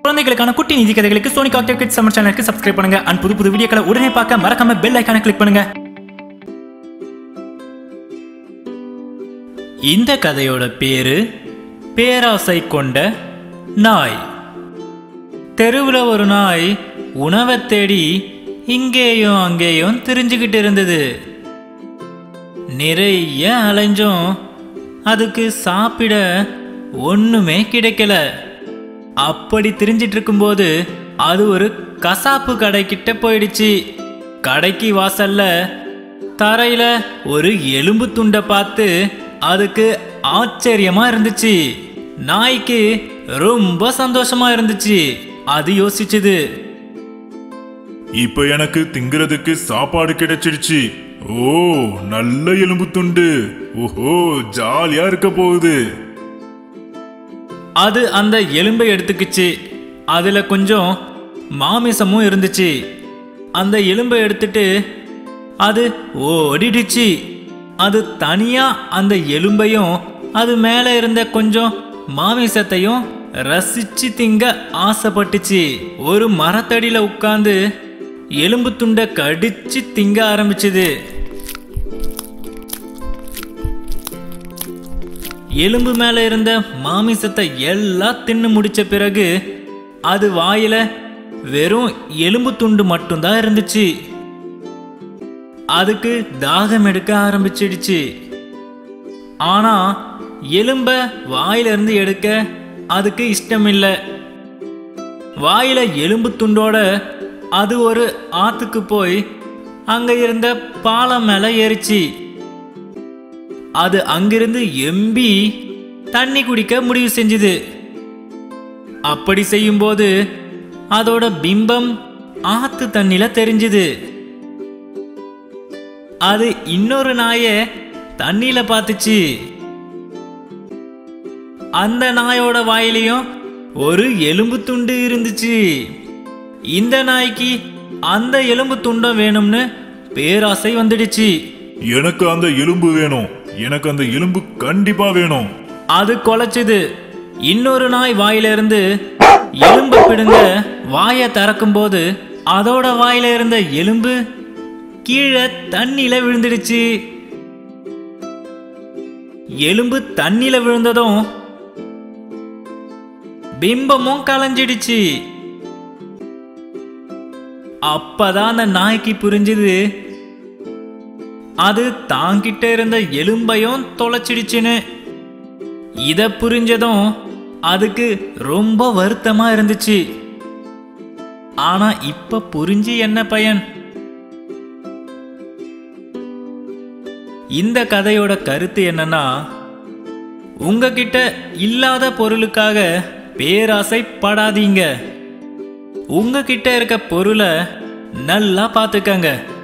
குழந்தைகளுக்கான குட்டி நிதி கதைகளுக்கு சோனி காக்டெயில் கிட்ஸ் சம்மர் சேனலுக்கு சப்ஸ்கிரைப் பண்ணுங்க. அண்ட் புது புது வீடியோக்களை உடனே பார்க்க மறக்காம பெல் ஐகானை கிளிக் பண்ணுங்க. இந்த கதையோட பேரு பேராசை கொண்ட நாய். தெருவில் ஒரு நாய் உணவை தேடி இங்கேயும் அங்கேயும் திரிஞ்சுக்கிட்டு இருந்தது. நிறைய அலைஞ்சும் அதுக்கு சாப்பிட ஒண்ணுமே கிடைக்கல. அப்படி திரிஞ்சிட்டு இருக்கும்போது அது ஒரு கசாப்பு கடைக்கிட்ட போயிடுச்சு. கடைக்கு வாசல்ல தரையில ஒரு எலும்பு துண்டை பார்த்து அதுக்கு ஆச்சரியமா இருந்துச்சு. நாய்க்கு ரொம்ப சந்தோஷமா இருந்துச்சு. அது யோசிச்சுது, இப்ப எனக்கு திங்கிறதுக்கு சாப்பாடு கிடைச்சிடுச்சு. ஓ, நல்ல எலும்பு துண்டு. ஓஹோ, ஜாலியா இருக்க போகுது. அது அந்த எலும்பை எடுத்துக்கிச்சு. அதுல கொஞ்சம் மாமிசமும் இருந்துச்சு. அந்த எலும்பை எடுத்துட்டு அது ஓடிடுச்சு. அது தனியா அந்த எலும்பையும் அது மேல இருந்த கொஞ்சம் மாமிசத்தையும் ரசிச்சு திங்க ஆசைப்பட்டுச்சு. ஒரு மரத்தடியில உட்கார்ந்து எலும்பு துண்டை கடிச்சு திங்க ஆரம்பிச்சது. எலும்பு மேல இருந்த மாமிசத்தை எல்லாம் தின்னு முடிச்ச பிறகு அது வாயில வெறும் எலும்பு துண்டு மட்டும்தான் இருந்துச்சு. அதுக்கு தாகம் எடுக்க ஆரம்பிச்சிடுச்சு. ஆனா எலும்ப வாயில இருந்து எடுக்க அதுக்கு இஷ்டம் இல்லை. வாயில எலும்பு துண்டோட அது ஒரு ஆத்துக்கு போய் அங்க இருந்த பாலம் மேல ஏறிச்சு. அது அங்கிருந்து எம்பி தண்ணி குடிக்க முடிவு செஞ்சது. அப்படி செய்யும்போது அதோட பிம்பம் ஆத்து தண்ணில தெரிஞ்சுது. அது இன்னொரு நாய தண்ணியில பார்த்துச்சு. அந்த நாயோட வாயிலையும் ஒரு எலும்பு துண்டு இருந்துச்சு. இந்த நாய்க்கு அந்த எலும்பு துண்டம் வேணும்னு பேராசை வந்துடுச்சு. எனக்கு அந்த எலும்பு வேணும், எனக்கு அந்த எலும்பு கண்டிப்பா வேணும். அது கொலைச்சுது. இன்னொரு நாய் வாயில இருந்து எலும்பு பிடுங்க வாயை திறக்கும் போது அதோட வாயில இருந்த எலும்பு கீழே தண்ணியில விழுந்துடுச்சு. எலும்பு தண்ணியில விழுந்ததும் பிம்பமும் கலைஞ்சிடுச்சு. அப்பதான் அந்த நாய்க்கு புரிஞ்சுது அது தாங்கிட்ட இருந்த எலும்பையும் தொலைச்சிடுச்சுன்னு. இத புரிஞ்சதும் அதுக்கு ரொம்ப வருத்தமா இருந்துச்சு. ஆனா இப்ப புரிஞ்சு என்ன பயன்? இந்த கதையோட கருத்து என்னன்னா, உங்ககிட்ட இல்லாத பொருளுக்காக பேராசைப்படாதீங்க. உங்ககிட்ட இருக்க பொருளை நல்லா பார்த்துக்கங்க.